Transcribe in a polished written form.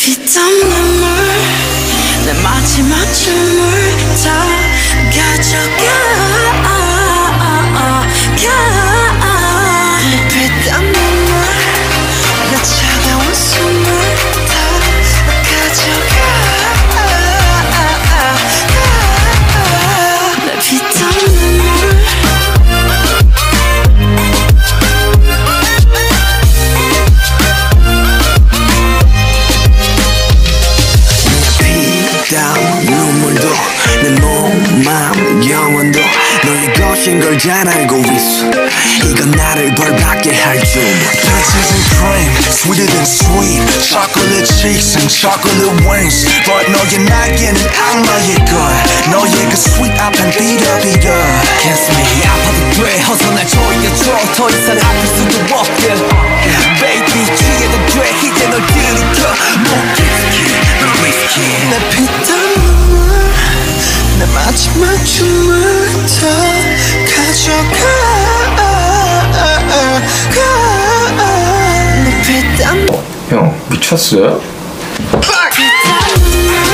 피땀 눈물 내 마지막 춤을 다 가져가 내 피땀 눈물 내 차가운 숨을 다 가져가 내 피땀 눈물 눈물도 내 몸, 마음, 영혼도 너의 것인 걸 잘 알고 있어. 이건 나를 벌받게 할 줄. Peaches and cream, sweeter than sweet. Chocolate cheeks and chocolate wings. But 너의 날개는 악마의 걸. 너의 그 sweet 앞엔 비려. Kiss me 아파도 돼 어서 날 조여줘. 더 이상 아플 수도 없게 Baby 취해도 돼 이제 널 들이켜. More risky, more risky. 내 피땀 눈물 내 마지막 춤을 다 가져가 내 피땀 형 미쳤어요? 피땀 눈물